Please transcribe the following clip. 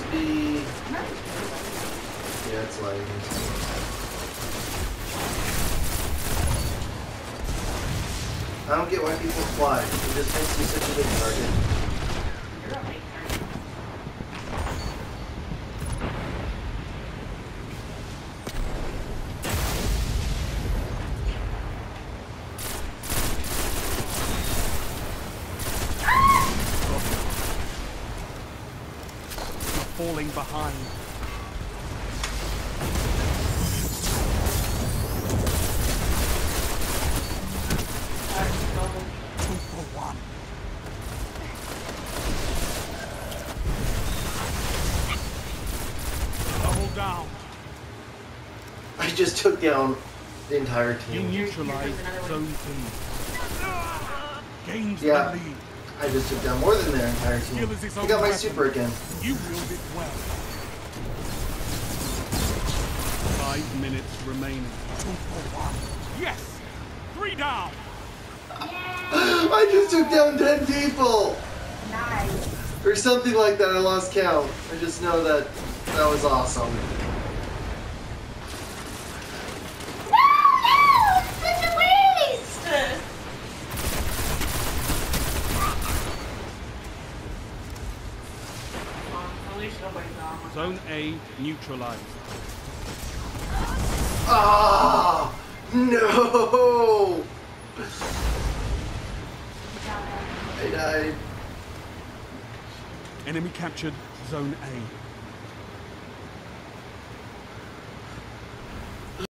to be... Yeah, it's lagging. I don't get why people fly. It just makes me such a big target. You're a big target. Falling behind. Two for one. Double down. I just took down the entire You team. neutralize zone two. Gains Yeah. the lead. I just took down more than their entire team. Skill is its I own got my weapon. super again. You wield it well. 5 minutes remaining. 2 for 1. Yes! 3 down! I just took down 10 people! Nice. Or something like that, I lost count. I just know that that was awesome. No! It's such a waste! At least nobody's on. Zone A neutralized. Ah! No! I died. Enemy captured Zone A.